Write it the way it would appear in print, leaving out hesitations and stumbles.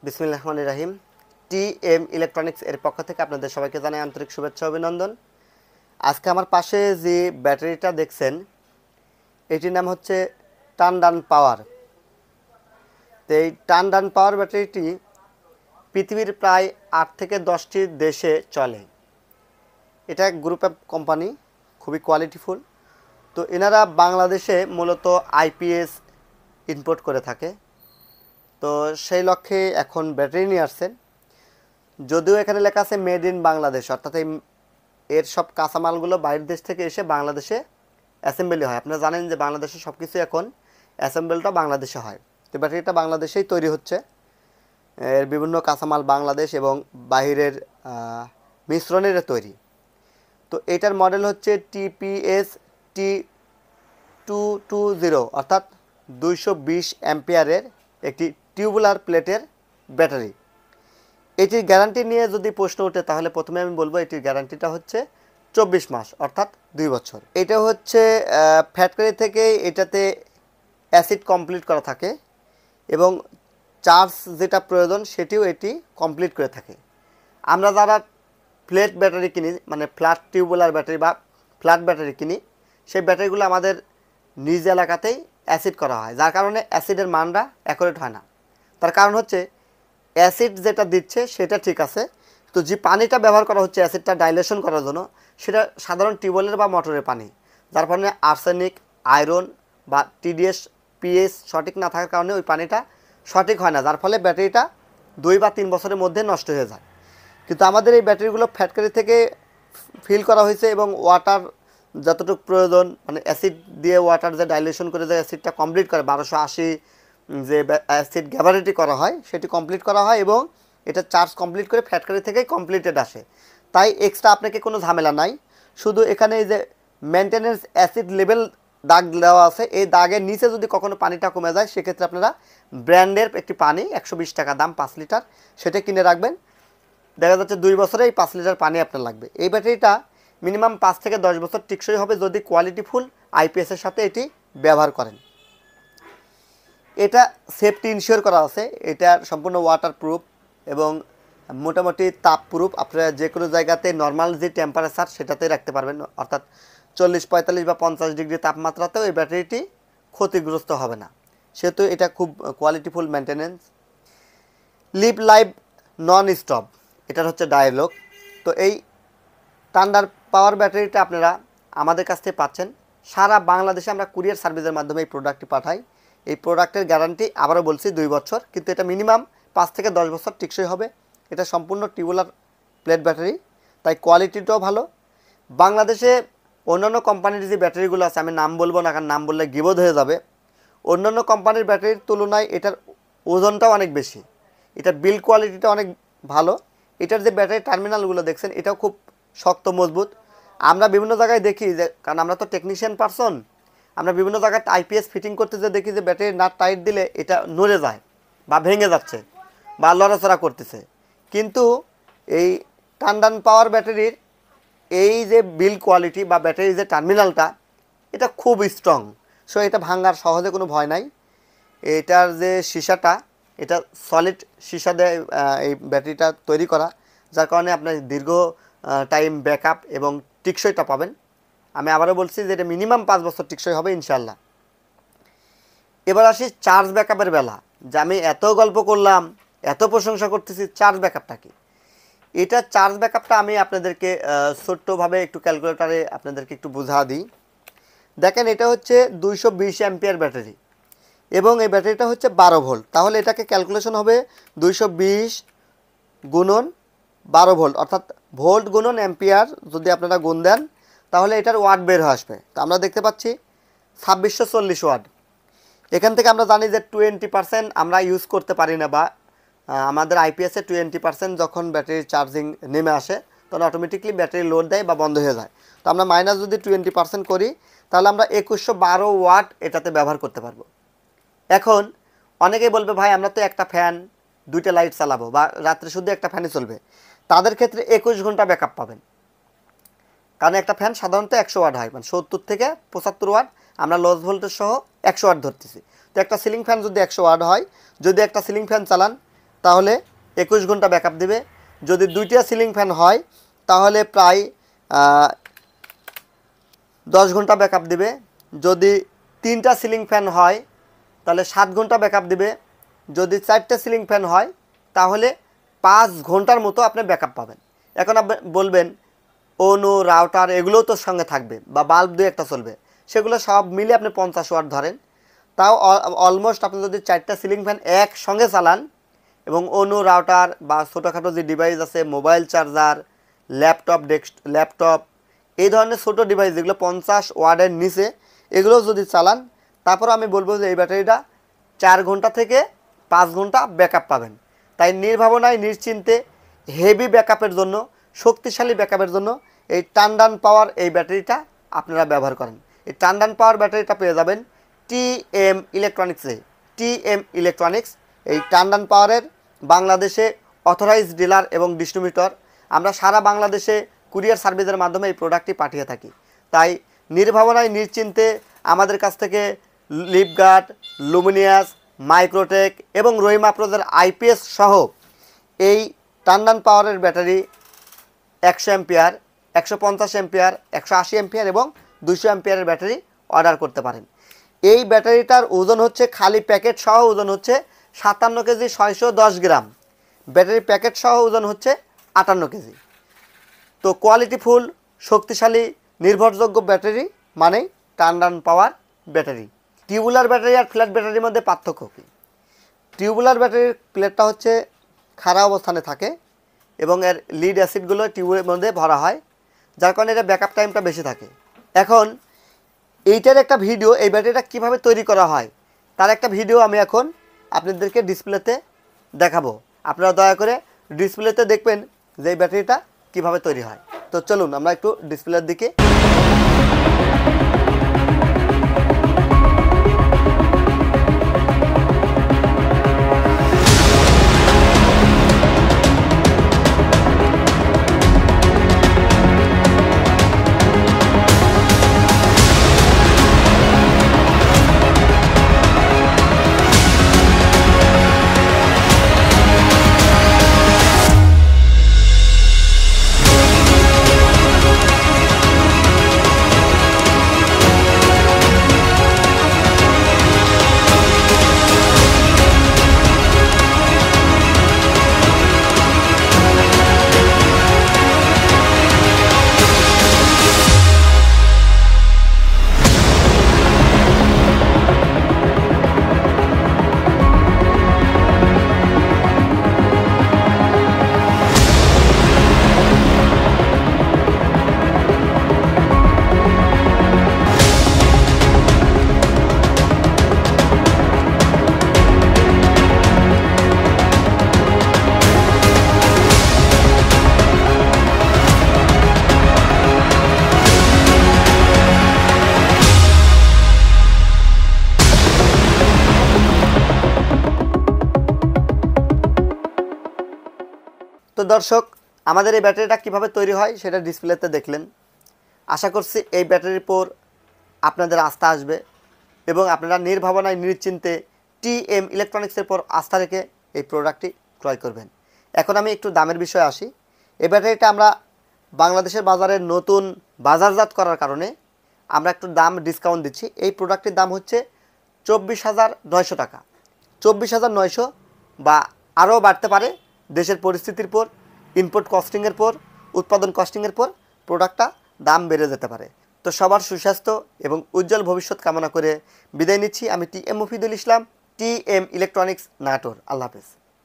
বিসমিল্লাহির রহমানির রহিম। TM electronics এর পক্ষ থেকে আপনাদের সবাইকে জানাই আন্তরিক শুভেচ্ছা অভিনন্দন। আজকে আমার পাশে যে ব্যাটারিটা দেখছেন এটির নাম হচ্ছে টানডান পাওয়ার। তো এই টানডান পাওয়ার ব্যাটারিটি পৃথিবীর প্রায় 8 থেকে 10টি দেশে চলে। এটা এক গ্রুপ অফ কোম্পানি, খুবই কোয়ালিটিফুল। তো এনারা বাংলাদেশে মূলত আইপিএস ইম্পোর্ট করে থাকে। তো সেই লক্ষ্যে এখন ব্যাটারি নিয়ে আসছেন। যদিও এখানে লেখা আছে মেড ইন বাংলাদেশ, অর্থাৎ এর সব কাঁচামালগুলো বাইরের দেশ থেকে এসে বাংলাদেশে অ্যাসেম্বলি হয়। আপনারা জানেন যে বাংলাদেশে সব কিছু এখন অ্যাসেম্বলটা বাংলাদেশে হয়। তো ব্যাটারিটা বাংলাদেশেই তৈরি হচ্ছে। এর বিভিন্ন কাঁচামাল বাংলাদেশ এবং বাহিরের মিশ্রণের তৈরি। তো এটার মডেল হচ্ছে TPS700, অর্থাৎ 220 অ্যাম্পিয়ারের একটি টিউবুলার প্লেটের ব্যাটারি। এটির গ্যারান্টি নিয়ে যদি প্রশ্ন ওঠে তাহলে প্রথমে আমি বলবো এটির গ্যারান্টিটা হচ্ছে 24 মাস, অর্থাৎ 2 বছর। এটা হচ্ছে ফ্যাক্টরি থেকে এটাতে অ্যাসিড কমপ্লিট করা থাকে এবং চার্জ যেটা প্রয়োজন সেটিও এটি কমপ্লিট করে থাকে। আমরা যারা ফ্ল্যাট ব্যাটারি কিনি, মানে ফ্ল্যাট টিউবুলার ব্যাটারি বা ফ্ল্যাট ব্যাটারি কিনি, সেই ব্যাটারিগুলো আমাদের নিজ এলাকাতেই অ্যাসিড করা হয়, যার কারণে অ্যাসিডের মানটা অ্যাকুরেট হয় না। তার কারণ হচ্ছে অ্যাসিড যেটা দিচ্ছে সেটা ঠিক আছে, তো যে পানিটা ব্যবহার করা হচ্ছে অ্যাসিডটা ডাইলেশন করার জন্য সেটা সাধারণ টিউবওয়েলের বা মোটরের পানি, যার ফলে আর্সেনিক, আয়রন বা টিডিএস, পিএস সঠিক না থাকার কারণে ওই পানিটা সঠিক হয় না, যার ফলে ব্যাটারিটা 2 বা 3 বছরের মধ্যে নষ্ট হয়ে যায়। কিন্তু আমাদের এই ব্যাটারিগুলো ফ্যাক্টরি থেকে ফিল করা হয়েছে এবং ওয়াটার যতটুকু প্রয়োজন, মানে অ্যাসিড দিয়ে ওয়াটার যে ডাইলেশন করে যে অ্যাসিডটা কমপ্লিট করে 1280 যে অ্যাসিড গ্যাভারিটি করা হয় সেটি কমপ্লিট করা হয় এবং এটা চার্জ কমপ্লিট করে ফ্যাক্টরি থেকেই কমপ্লিটেড আসে। তাই এক্সট্রা আপনাকে কোনো ঝামেলা নাই। শুধু এখানে এই যে মেনটেন্যান্স অ্যাসিড লেভেল দাগ দেওয়া আছে, এই দাগের নিচে যদি কখনো পানিটা কমে যায় সেক্ষেত্রে আপনারা ব্র্যান্ডের একটি পানি 120 টাকা দাম 5 লিটার সেটা কিনে রাখবেন। দেখা যাচ্ছে 2 বছরে এই 5 লিটার পানি আপনার লাগবে। এই ব্যাটারিটা মিনিমাম 5 থেকে 10 বছর টিকসই হবে যদি কোয়ালিটিফুল আইপিএসের সাথে এটি ব্যবহার করেন। এটা সেফটি ইনশিওর করা আছে, এটা সম্পূর্ণ ওয়াটার প্রুফ এবং মোটামুটি তাপ প্রুফ। আপনারা যে কোনো জায়গাতে নর্মাল যে টেম্পারেচার সেটাতেই রাখতে পারবেন, অর্থাৎ 40, 45 বা 50 ডিগ্রি তাপমাত্রাতেও এই ব্যাটারিটি ক্ষতিগ্রস্ত হবে না, সেহেতু এটা খুব qualityful maintenance. Live live non stop, এটার হচ্ছে ডায়লগ। তো এই টান্ডার পাওয়ার ব্যাটারিটা আপনারা আমাদের কাছ থেকে পাচ্ছেন। সারা বাংলাদেশে আমরা কুরিয়ার সার্ভিসের মাধ্যমে এই প্রোডাক্টটি পাঠাই। এই প্রোডাক্টের গ্যারান্টি আবারও বলছি 2 বছর, কিন্তু এটা মিনিমাম 5 থেকে 10 বছর টিকসই হবে। এটা সম্পূর্ণ টিউবুলার প্লেট ব্যাটারি, তাই কোয়ালিটিটাও ভালো। বাংলাদেশে অন্যান্য কোম্পানির যে ব্যাটারিগুলো আছে, আমি নাম বলবো না কারণ নাম বললে গিবোধ হয়ে যাবে, অন্যান্য কোম্পানির ব্যাটারির তুলনায় এটার ওজনটাও অনেক বেশি, এটা বিল্ড কোয়ালিটিটা অনেক ভালো। এটার যে ব্যাটারি টার্মিনালগুলো দেখছেন এটাও খুব শক্ত মজবুত। আমরা বিভিন্ন জায়গায় দেখি যে, কারণ আমরা তো টেকনিশিয়ান পারসন, আমরা বিভিন্ন জায়গায় আইপিএস ফিটিং করতে যে দেখি যে ব্যাটারির নাট টাইট দিলে এটা নড়ে যায় বা ভেঙে যাচ্ছে বা লড়াচড়া করতেছে, কিন্তু এই টান্ডান পাওয়ার ব্যাটারির এই যে বিল্ড কোয়ালিটি বা ব্যাটারির যে টার্মিনালটা এটা খুব স্ট্রং, সো এটা ভাঙার সহজে কোনো ভয় নাই। এটার যে সীসাটা এটা সলিড সীসা দিয়ে এই ব্যাটারিটা তৈরি করা, যার কারণে আপনার দীর্ঘ টাইম ব্যাকআপ এবং টিকসইটা পাবেন। আমি আবারও বলছি যে এটা মিনিমাম 5 বছর টিকসই হবে ইনশাল্লাহ। এবার আসি চার্জ ব্যাকআপের বেলা, যে আমি এত গল্প করলাম, এত প্রশংসা করতেছি, চার্জ ব্যাকআপটা কি? এটা চার্জ ব্যাকআপটা আমি আপনাদেরকে ছোট্টভাবে একটু ক্যালকুলেটারে আপনাদেরকে একটু বুঝা দিই। দেখেন এটা হচ্ছে 220 অ্যাম্পিয়ার ব্যাটারি এবং এই ব্যাটারিটা হচ্ছে 12 ভোল্ট, তাহলে এটাকে ক্যালকুলেশন হবে 220 গুণন 12 ভোল্ট, অর্থাৎ ভোল্ট গুণন অ্যাম্পিয়ার যদি আপনারা গুণ দেন তাহলে এটার ওয়াট বের হয়ে আসবে। তো আমরা দেখতে পাচ্ছি 2640 ওয়াট। এখান থেকে আমরা জানি যে 20% আমরা ইউজ করতে পারি না, বা আমাদের আইপিএসে 20% যখন ব্যাটারির চার্জিং নেমে আসে তখন অটোমেটিকলি ব্যাটারি লোড দেয় বা বন্ধ হয়ে যায়। তো আমরা মাইনাস যদি 20% করি তাহলে আমরা 2112 ওয়াট এটাতে ব্যবহার করতে পারবো। এখন অনেকেই বলবে ভাই আমরা তো একটা ফ্যান, 2টা লাইট চালাবো বা রাত্রে শুধু একটা ফ্যানই চলবে, তাদের ক্ষেত্রে 21 ঘন্টা ব্যাকআপ পাবেন। কারণ একটা ফ্যান সাধারণত 100 ওয়াট হয়, মানে 70 থেকে 75 ওয়াট, আমরা লোড ভোল্টেজ সহ 100 ওয়াট ধরতেছি। তো একটা সিলিং ফ্যান যদি 100 ওয়াট হয়, যদি একটা সিলিং ফ্যান চালান তাহলে 21 ঘন্টা ব্যাকআপ দিবে। যদি 2টা সিলিং ফ্যান হয় তাহলে প্রায় 10 ঘন্টা ব্যাকআপ দিবে। যদি 3টা সিলিং ফ্যান হয় তাহলে 7 ঘন্টা ব্যাকআপ দিবে। যদি 4টা সিলিং ফ্যান হয় তাহলে 5 ঘন্টার মতো আপনি ব্যাকআপ পাবেন। এখন আপনি বলবেন অনু রাউটার এগুলোও তো সঙ্গে থাকবে বা বাল্ব 2-1টা চলবে, সেগুলো সব মিলে আপনি 50 ওয়াট ধরেন, তাও অলমোস্ট আপনি যদি 4টা সিলিং ফ্যান একসঙ্গে চালান এবং অনু রাউটার বা ছোটোখাটো যে ডিভাইস আছে মোবাইল চার্জার, ল্যাপটপ এই ধরনের ছোটো ডিভাইস যেগুলো 50 ওয়াটের নিচে এগুলো যদি চালান, তারপর আমি বলবো যে এই ব্যাটারিটা 4 ঘন্টা থেকে 5 ঘন্টা ব্যাকআপ পাবেন। তাই নির্ভাবনায় নিশ্চিন্তে হেভি ব্যাকআপের জন্য, শক্তিশালী ব্যাকআপের জন্য এই টান্ডান পাওয়ার এই ব্যাটারিটা আপনারা ব্যবহার করেন। এই টান্ডান পাওয়ার ব্যাটারিটা পেয়ে যাবেন টিএম ইলেকট্রনিক্সে। টিএম ইলেকট্রনিক্স এই টান্ডান পাওয়ারের বাংলাদেশে অথরাইজড ডিলার এবং ডিস্ট্রিবিউটর। আমরা সারা বাংলাদেশে কুরিয়ার সার্ভিসের মাধ্যমে এই প্রোডাক্টটি পাঠিয়ে থাকি। তাই নির্ভাবনায় নিশ্চিন্তে আমাদের কাছ থেকে লিপগার্ড, লুমিনিয়াস, মাইক্রোটেক এবং রহিমা প্রোজের আইপিএস সহ এই টান্ডান পাওয়ারের ব্যাটারি 100 অ্যাম্পিয়ার, 150 অ্যাম্পিয়ার, 180 অ্যাম্পিয়ার এবং 200 অ্যাম্পিয়ারের ব্যাটারি অর্ডার করতে পারেন। এই ব্যাটারিটার ওজন হচ্ছে খালি প্যাকেট সহ ওজন হচ্ছে 57 কেজি 610 গ্রাম। ব্যাটারি প্যাকেট সহ ওজন হচ্ছে 58 কেজি। তো কোয়ালিটিফুল, শক্তিশালী, নির্ভরযোগ্য ব্যাটারি মানে Tandan power battery. Tubular battery আর ফ্ল্যাট ব্যাটারির মধ্যে পার্থক্য কী? টিউবুলার ব্যাটারির প্লেটটা হচ্ছে খাড়া অবস্থানে থাকে এবং এর লিড অ্যাসিডগুলো টিউবের মধ্যে ভরা হয়, যার কারণে এটা ব্যাকআপ টাইমটা বেশি থাকে। এখন এইটার একটা ভিডিও, এই ব্যাটারিটা কীভাবে তৈরি করা হয় তার একটা ভিডিও আমি এখন আপনাদেরকে ডিসপ্লেতে দেখাবো। আপনারা দয়া করে ডিসপ্লেতে দেখবেন যে এই ব্যাটারিটা কীভাবে তৈরি হয়। তো চলুন আমরা একটু ডিসপ্লের দিকে। তো দর্শক, আমাদের এই ব্যাটারিটা কীভাবে তৈরি হয় সেটা ডিসপ্লেতে দেখলেন। আশা করছি এই ব্যাটারির পর আপনাদের আস্থা আসবে এবং আপনারা নির্ভাবনায় নিশ্চিন্তে টিএম ইলেকট্রনিক্সের পর আস্থা রেখে এই প্রোডাক্টটি ক্রয় করবেন। এখন আমি একটু দামের বিষয়ে আসি। এই ব্যাটারিটা আমরা বাংলাদেশের বাজারে নতুন বাজারজাত করার কারণে আমরা একটু দাম ডিসকাউন্ট দিচ্ছি। এই প্রোডাক্টটির দাম হচ্ছে 24,900 টাকা। 24,900 বা আরও বাড়তে পারে দেশের পরিস্থিতির পর, ইনপুট কস্টিংয়ের পর, উৎপাদন কস্টিংয়ের পর প্রোডাক্টটা দাম বেড়ে যেতে পারে। তো সবার সুস্বাস্থ্য এবং উজ্জ্বল ভবিষ্যৎ কামনা করে বিদায় নিচ্ছি। আমি TM Mofidul Islam, TM electronics Natore. আল্লাহ হাফেজ।